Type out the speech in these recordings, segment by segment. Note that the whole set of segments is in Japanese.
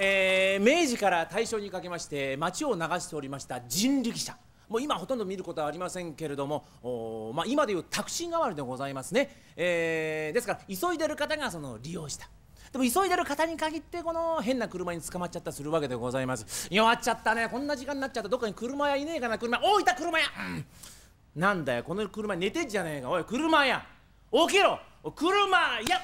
明治から大正にかけまして町を流しておりました人力車、もう今ほとんど見ることはありませんけれども、今でいうタクシー代わりでございますね。ですから急いでる方がその利用した。でも急いでる方に限ってこの変な車に捕まっちゃったりするわけでございます。弱っちゃったね、こんな時間になっちゃった。どっかに車屋いねえかな。車、おいた車屋、なんだよこの車寝てんじゃねえか。おい車屋起きろ、車屋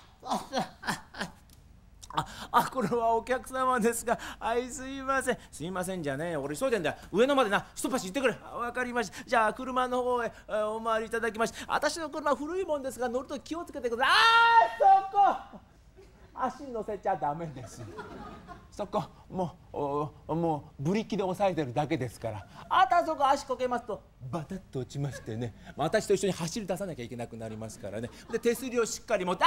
これはお客様ですが、すいません。すいませんじゃねえよ、俺急いでんだよ。上のまでな、一橋行ってくれ。わかりました。じゃあ車の方へお回りいただきまして、私の車古いもんですが乗ると気をつけてください。そこ足乗せちゃダメです。そこもうブリキで押さえてるだけですから。そこ足こけますとバタッと落ちましてね、私と一緒に走り出さなきゃいけなくなりますからね。で手すりをしっかり持って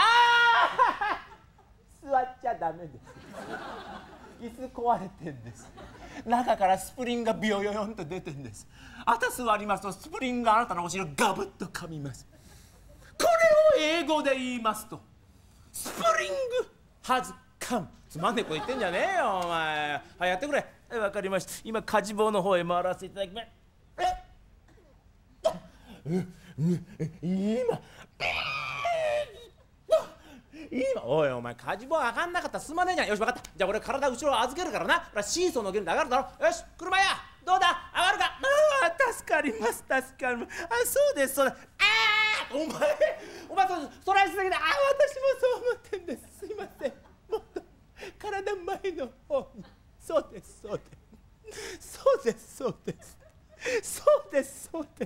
座っちゃダメです。椅子壊れてんです。中からスプリンがビヨヨヨンと出てんです。座りますとスプリンがあなたのお尻をガブッと噛みます。これを英語で言いますとスプリングハズカム。つまんねえこと言ってんじゃねえよお前。はい、やってくれ。わかりました。今火事棒の方へ回らせていただきます。今おいお前火事棒上がんなかったらすまねえじゃん。よし分かった。じゃあ俺体後ろ預けるからな。ほらシーソーのゲルで上がるだろ。よし車やどうだ上がるか。助かります助かります。そうですそうだ。お前そらしすぎだ。私もそう思ってんです。すいません。もっと体前の方に。そうですそうですそうですそうですそうですそうです。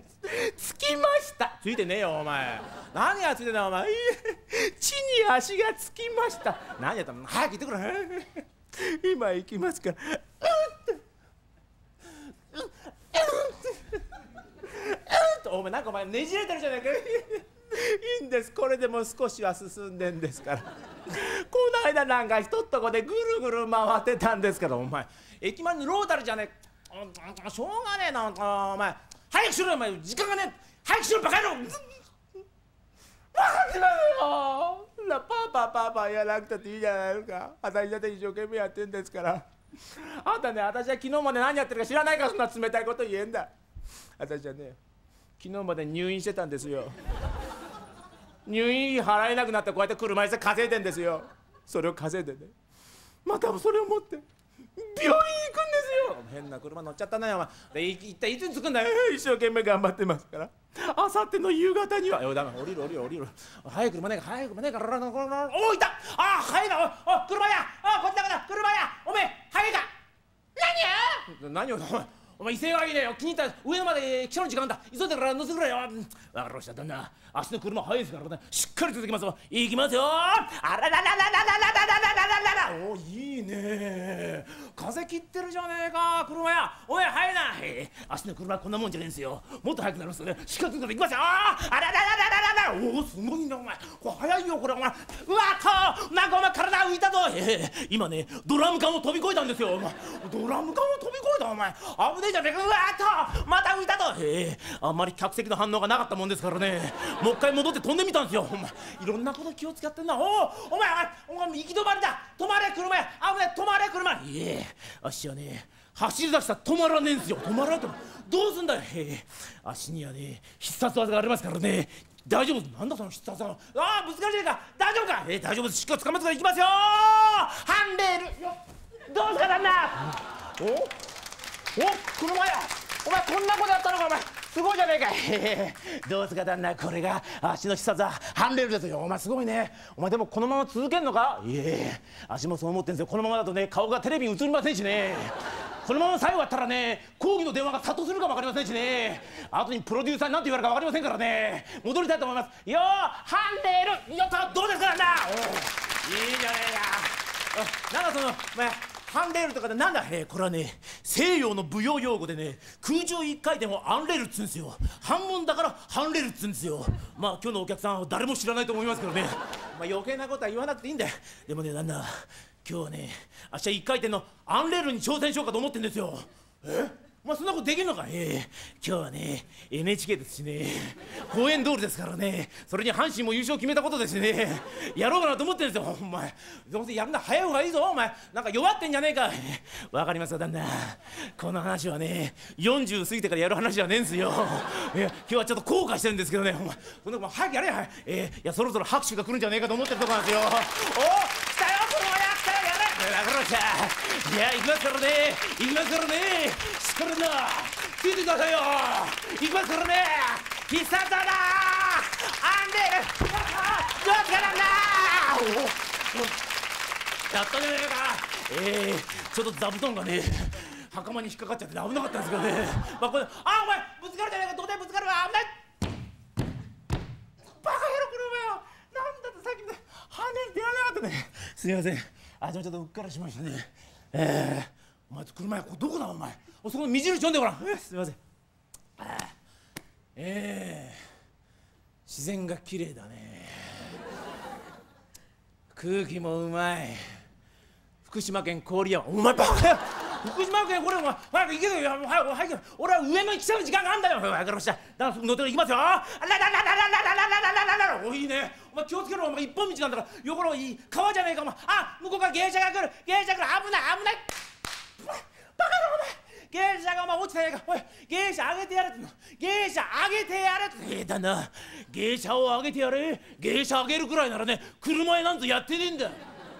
着きました。ついてねえよお前。何がついてんだお前。地に足がつきました。何やったの。早く行ってくれ。今行きますから。お前なんかお前ねじれてるじゃないか。いいんです。これでも少しは進んでんですから。この間なんかひとっとこでぐるぐる回ってたんですけど、お前駅前にロータルじゃねえ。しょうがねえなお前。早くしろよお前、時間がねえ。早くしろバカ野郎。分かってますよ。パパやらなくたっていいじゃないですか。私だって一生懸命やってんですから。あんたね、私は昨日まで何やってるか知らないからそんな冷たいこと言えんだ。私はね、昨日まで入院してたんですよ。入院費払えなくなってこうやって車椅子で稼いでんですよ。それを稼いでね、またそれを持って病院行くんですよ。変な車乗っちゃったなよお前。で一体いつに着くんだよ。一生懸命頑張ってますから。あさっての夕方にはだめ、降りる。早く車ねえからおいた。早いな。お車やこっちだから車やおめえ早いか。何をお前威勢がいいねよ。気に入った。上野まで来たの時間だ。急いでから乗せてくれよ。わかりました旦那。足の車速いですからね。しっかり続きますよ。行きますよ。おいいね。風切ってるじゃねえか車や。おい速いな。足の車こんなもんじゃねえんすよ。もっと速くなりますよね。しっかり続けて行きますよ。おおすごいなお前。これ速いよこれお前。うわっとなんかお前体浮いたぞ。今ねドラム缶を飛び越えたんですよお前。ドラム缶を飛び越えたお前。危ねえじゃねえか。うわっとまた浮いたと。あんまり客席の反応がなかったもんですからね、もう一回戻って飛んでみたんですよ。お前いろんなこと気を使ってんな。お前行き止まりだ。止まれ車や。危ない止まれ車。あっしはね走り出したら止まらねえんすよ。止まらないとどうすんだよ。足にはね必殺技がありますからね。大丈夫。なんだその必殺技。ぶつかるじゃねえか。大丈夫か。大丈夫です。しっかり捕まってから行きますよ。ハンレールよ。どうすか旦那。車やお前こんなことやったのかお前。すごいじゃねえか。どうすか旦那。これが足の必殺技ハンレールですよ。お前すごいね。お前でもこのまま続けんのか。足もそう思ってんですよ。このままだとね顔がテレビに映りませんしね。このまま最後やったらね抗議の電話が殺到するかも分かりませんしね。後にプロデューサーに何て言われるか分かりませんからね。戻りたいと思いますよ。ハンレールよっとどうですか旦那。いいじゃねえか。なんかそのお前ハンレールとかでなんだ。これはね西洋の舞踊用語でね空中一回転をアンレールっつうんですよ。半門だからハンレールっつうんですよ。まあ今日のお客さんは誰も知らないと思いますけどね。余計なことは言わなくていいんだよ。でもね旦那今日はね明日一回転のアンレールに挑戦しようかと思ってんですよ。 お前そんなことできんのか。今日はね NHK ですしね、公園通りですからね、それに阪神も優勝決めたことですしね、やろうかなと思ってるんですよ。お前どうせやるな早い方がいいぞ。お前なんか弱ってんじゃねえか。わかりますか旦那、この話はね40過ぎてからやる話じゃねえんすよ。今日はちょっと後悔してるんですけどね。お前そんな早くやれや。いやそろそろ拍手が来るんじゃねえかと思ってるとこなんですよ。お来たよこの親来たよ、やれ。分かりました。いや行きますからね、行きますからね、しっかりなついてくださいよ。行きますからね、必殺だなアンデルどっからなやったじゃねえか。ちょっと座布団がね袴に引っかかっちゃって危なかったんですけどね。まあこれお前ぶつかるじゃねえか、土手ぶつかるわ、危ない。バカ野郎車よ、なんだってさっきまで跳ねてやらなかったね。すいません、ちょっとうっからしましたね。お前車やここどこだお前、そこの目印読んでごらん。すいません。自然が綺麗だね、空気もうまい、福島県郡山。お前バカや、福島県これお前早く行けよ、早く俺は上野に来ちゃう時間があんだよ。分かりました、だから乗って行きますよ。あらららららららららら、おいいね、お前気をつけろ、お前一本道なんだから横のいい川じゃねえかお前。向こうから芸者が来る、芸者が来る、危ない危ない、バカだお前、芸者がお前落ちたやんか。おい芸者あげてやれっての、芸者あげてやれって。だな、芸者をあげてやれ。芸者あげるくらいならね車屋なんぞやってねえんだ。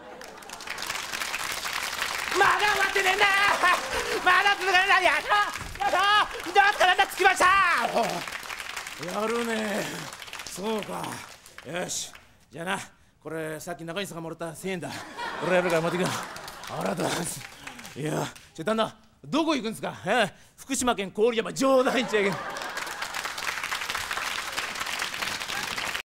まだ終わってねえんだ、まだ続かねえんだ。やったどっからだ着きました。やるね、そうか、よし、じゃあなこれさっき中西さんがもらった1000円だ、俺やるから持ってくよ。ありがとうございます。いや旦那どこ行くんですか。福島県郡山、冗談言っちゃいけん。